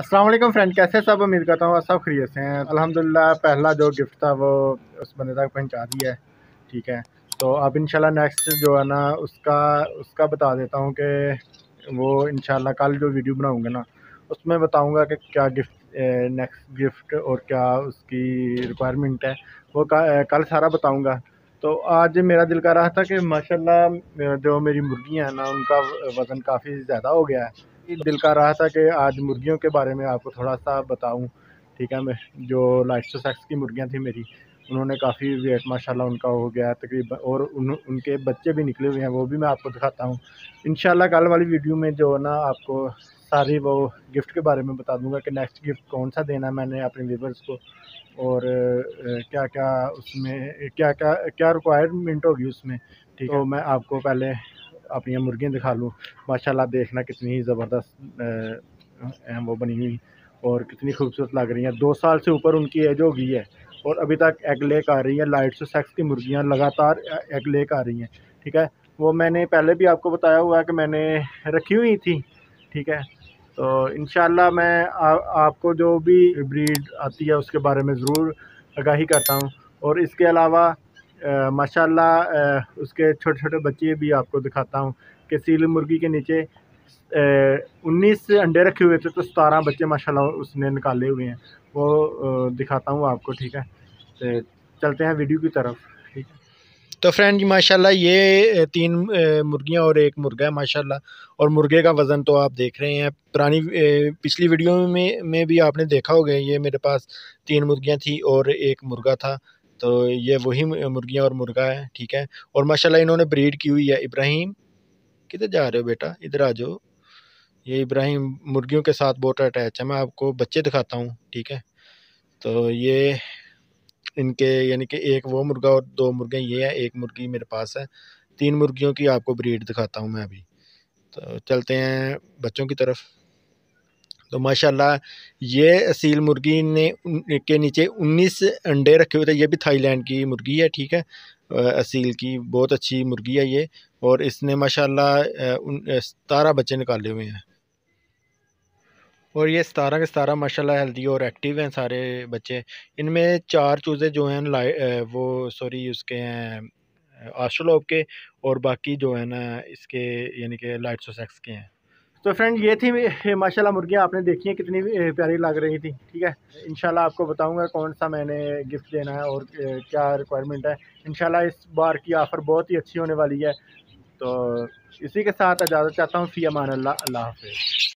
अस्सलाम वालेकुम फ्रेंड, कैसे सब? उम्मीद करता हूँ सब खैरियत से हैं। अल्हम्दुलिल्लाह पहला जो गिफ्ट था वो उस बंदे तक पहुँचा दिया है। ठीक है, तो अब इंशाल्लाह नेक्स्ट जो है ना उसका उसका बता देता हूँ कि वो इंशाल्लाह कल जो वीडियो बनाऊँगा ना उसमें बताऊँगा कि क्या गिफ्ट नेक्स्ट गिफ्ट और क्या उसकी रिक्वायरमेंट है, वो कल सारा बताऊँगा। तो आज मेरा दिल कर रहा था कि माशाल्लाह जो मेरी मुर्गियाँ हैं ना उनका वज़न काफ़ी ज़्यादा हो गया है। दिल कर रहा था कि आज मुर्गियों के बारे में आपको थोड़ा-सा बताऊँ। ठीक है, मैं जो लाइट्सोसेक्स की मुर्गियाँ थी मेरी, उन्होंने काफ़ी वेट माशाल्लाह उनका हो गया है तकरीबन, और उनके बच्चे भी निकले हुए हैं, वो भी मैं आपको दिखाता हूँ। इंशाल्लाह कल वाली वीडियो में जो है ना आपको सारी वो गिफ्ट के बारे में बता दूँगा कि नेक्स्ट गिफ्ट कौन-सा देना है मैंने अपने व्यूअर्स को, और क्या-क्या उसमें क्या-क्या क्या रिक्वायरमेंट होगी उसमें। ठीक है, तो मैं आपको पहले अपनी मुर्गियाँ दिखा लूँ। माशाल्लाह देखना कितनी ही ज़बरदस्त वो बनी हुई और कितनी खूबसूरत लग रही हैं। 2 साल से ऊपर उनकी एज हो गई है और अभी तक एग लेक आ रही हैं। लाइट्सोसेक्स की मुर्गियाँ लगातार एग लेक आ रही हैं। ठीक है, वो मैंने पहले भी आपको बताया हुआ है कि मैंने रखी हुई थी। ठीक है, तो इंशाल्लाह मैं आपको जो भी ब्रीड आती है उसके बारे में ज़रूर आगाही करता हूँ, और इसके अलावा माशाल्लाह उसके छोटे-छोटे बच्चे भी आपको दिखाता हूँ कि सील मुर्गी के नीचे 19 अंडे रखे हुए थे, तो 17 बच्चे माशाल्लाह उसने निकाले हुए हैं। वो दिखाता हूँ आपको। ठीक है, तो चलते हैं वीडियो की तरफ। ठीक है, तो फ्रेंड माशाल्लाह ये 3 मुर्गियाँ और 1 मुर्गा है माशाल्लाह, और मुर्गे का वज़न तो आप देख रहे हैं। पुरानी पिछली वीडियो में भी आपने देखा होगा, ये मेरे पास 3 मुर्गियाँ थी और 1 मुर्गा था। तो ये वही मुर्गियाँ और मुर्गा है। ठीक है, और माशाल्लाह इन्होंने ब्रीड की हुई है। इब्राहिम, किधर जा रहे हो बेटा? इधर आ जाओ। ये इब्राहिम मुर्गियों के साथ बहुत अटैच है। मैं आपको बच्चे दिखाता हूँ। ठीक है, तो ये इनके यानी कि एक वो मुर्गा और 2 मुर्गे ये हैं, 1 मुर्गी मेरे पास है। 3 मुर्गियों की आपको ब्रीड दिखाता हूँ मैं अभी। तो चलते हैं बच्चों की तरफ। तो माशाल्लाह ये असील मुर्गी ने के नीचे 19 अंडे रखे हुए थे। ये भी थाईलैंड की मुर्गी है। ठीक है, असील की बहुत अच्छी मुर्गी है ये, और इसने माशाल्लाह 17 बच्चे निकाले हुए हैं, और ये 17 के 17 माशाल्लाह हेल्दी और एक्टिव हैं सारे बच्चे। इनमें 4 चूज़े जो हैं वो सॉरी उसके हैं ऑस्ट्रेलोप के, और बाकी जो है ना इसके यानी कि लाइट्सोसेक्स के हैं। तो फ्रेंड ये थी माशाल्लाह मुर्गियाँ, आपने देखी हैं कितनी प्यारी लग रही थी। ठीक है, इंशाल्लाह आपको बताऊंगा कौन सा मैंने गिफ्ट देना है और क्या रिक्वायरमेंट है। इंशाल्लाह इस बार की ऑफ़र बहुत ही अच्छी होने वाली है। तो इसी के साथ इजाज़त चाहता हूँ। फ़ी अमान अल्लाह, अल्लाह हाफ़िज़।